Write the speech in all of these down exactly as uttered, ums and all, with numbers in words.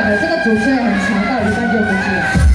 了，这个主持人很长，到一半就不接。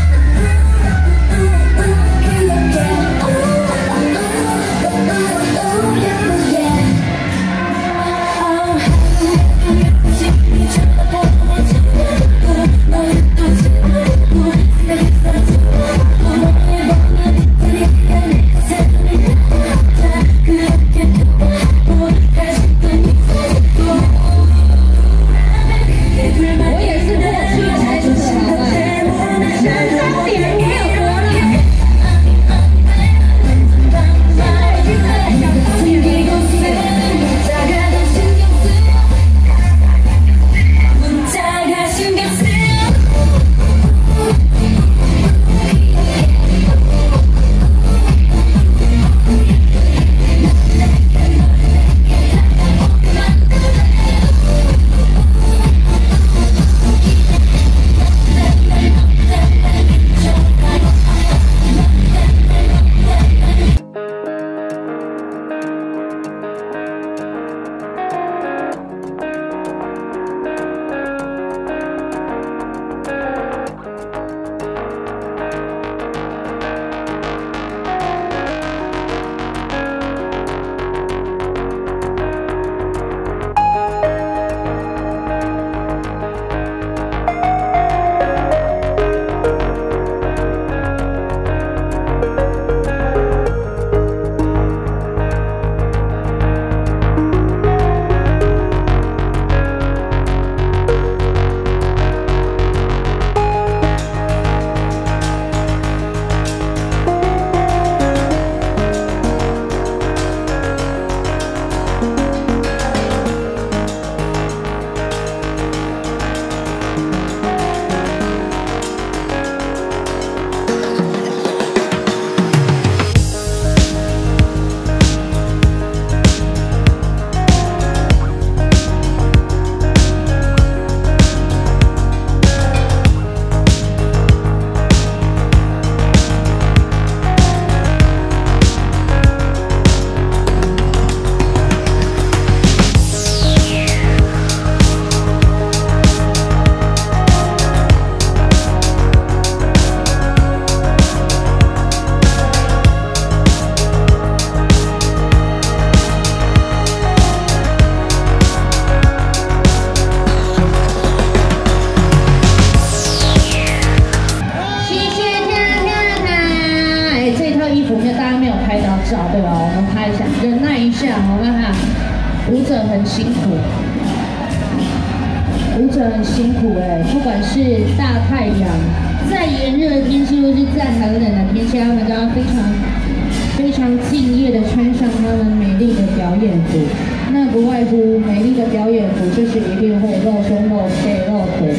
对吧？我们拍一下，忍耐一下，好不好？舞者很辛苦，舞者很辛苦哎、欸，不管是大太阳、再炎热的天气，或是再寒冷的天气，他们都要非常非常敬业的穿上他们美丽的表演服。那不外乎美丽的表演服，就是一定会露胸、露背、露腿。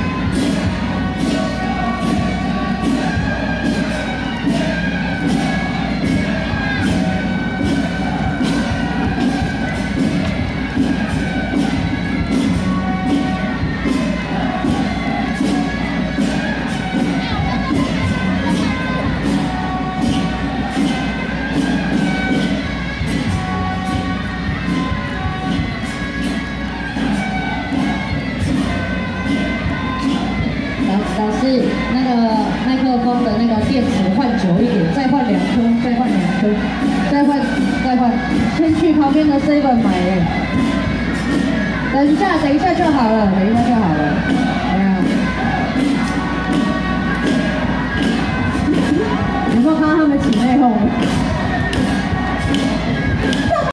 老师，那个麦克风的那个电池换久一点，再换两颗，再换两颗，再换，再换，先去旁边的 seven 买哎。等一下，等一下就好了，等一下就好了。